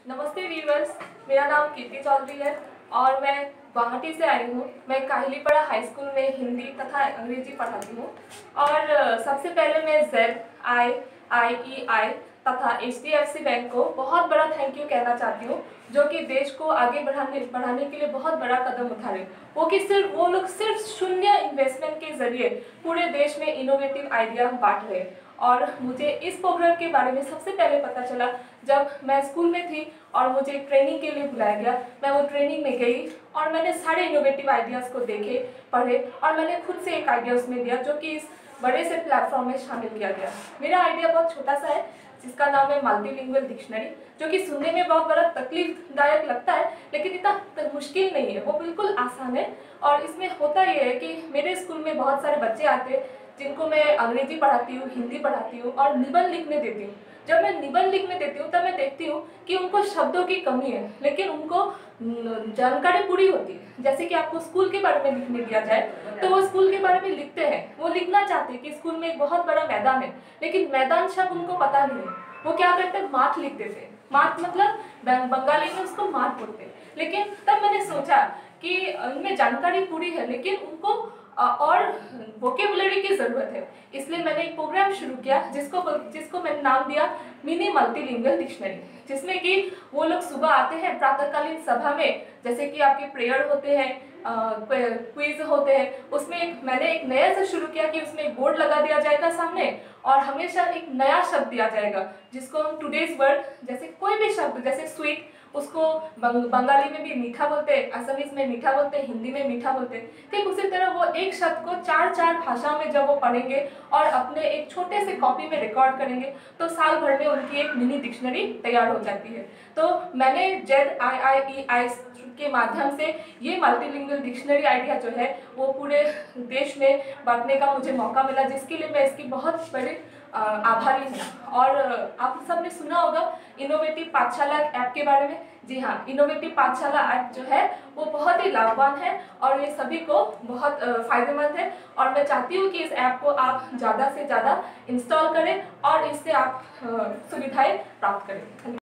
नमस्ते वीवर्स, मेरा नाम कीर्ति चौधरी है और मैं गुवाहाटी से आई हूँ। मैं काहिलीपड़ा हाई स्कूल में हिंदी तथा अंग्रेजी पढ़ाती हूँ और सबसे पहले मैं ZIIEI तथा HDFC बैंक को बहुत बड़ा थैंक यू कहना चाहती हूँ, जो कि देश को आगे बढ़ाने के लिए बहुत बड़ा कदम उठा रहे। वो लोग सिर्फ शून्य इन्वेस्टमेंट के जरिए पूरे देश में इनोवेटिव आइडिया बांट रहे। और मुझे इस प्रोग्राम के बारे में सबसे पहले पता चला जब मैं स्कूल में थी और मुझे ट्रेनिंग के लिए बुलाया गया। मैं वो ट्रेनिंग में गई और मैंने सारे इनोवेटिव आइडियाज़ को देखे, पढ़े और मैंने खुद से एक आइडिया उसमें दिया, जो कि इस बड़े से प्लेटफॉर्म में शामिल किया गया। मेरा आइडिया बहुत छोटा सा है, जिसका नाम है मल्टीलिंगुअल डिक्शनरी, जो कि सुनने में बहुत बड़ा तकलीफदायक लगता है, लेकिन इतना मुश्किल नहीं है, वो बिल्कुल आसान है। और इसमें होता ये है कि मेरे स्कूल में बहुत सारे बच्चे आते हैं जिनको मैं अंग्रेजी पढ़ाती हूँ, हिंदी पढ़ाती हूँ और निबंध लिखने देती हूँ। जब मैं निबंध लिखने देती हूँ तब मैं देखती हूँ कि उनको शब्दों की कमी है, लेकिन उनको जानकारी पूरी होती है। जैसे कि आपको स्कूल के बारे में लिखने दिया जाए तो वो स्कूल के बारे में लिखते हैं, वो लिखना चाहते हैं कि स्कूल में एक बहुत बड़ा मैदान है, लेकिन मैदान शब्द उनको पता नहीं है। वो क्या करते हैं, माठ लिख देते हैं। माठ मतलब बंगाली में उसको माठ बोलते हैं। लेकिन तब मैंने सोचा कि उनमें जानकारी पूरी है, लेकिन उनको और वोकेबुलरी की ज़रूरत है। इसलिए मैंने एक प्रोग्राम शुरू किया जिसको मैंने नाम दिया मिनी मल्टीलिंगुअल डिक्शनरी, जिसमें कि वो लोग सुबह आते हैं प्रातःकालीन सभा में, जैसे कि आपके प्रेयर होते हैं, क्विज होते हैं, उसमें मैंने एक नया से शुरू किया कि उसमें एक बोर्ड लगा दिया जाएगा सामने और हमेशा एक नया शब्द दिया जाएगा, जिसको हम टुडेज वर्ड, जैसे कोई भी शब्द, जैसे स्वीट, उसको बंगाली में भी मीठा बोलते हैं, असमीज में मीठा बोलते हैं, हिंदी में मीठा बोलते हैं। ठीक उसी तरह वो एक शब्द को चार भाषाओं में जब वो पढ़ेंगे और अपने एक छोटे से कॉपी में रिकॉर्ड करेंगे तो साल भर में उनकी एक मिनी डिक्शनरी तैयार हो जाती है। तो मैंने ZIIEI के माध्यम से ये मल्टीलिंगुअल डिक्शनरी आइडिया जो है वो पूरे देश में बांटने का मुझे मौका मिला, जिसके लिए मैं इसकी बहुत बड़ी आभारी हूँ। और आप सबने सुना होगा इनोवेटिव पाठशाला ऐप के बारे में। जी हाँ, इनोवेटिव पाठशाला ऐप जो है वो बहुत ही लाभवान है और ये सभी को बहुत फायदेमंद है। और मैं चाहती हूँ कि इस ऐप को आप ज़्यादा से ज़्यादा इंस्टॉल करें और इससे आप सुविधाएं प्राप्त करें।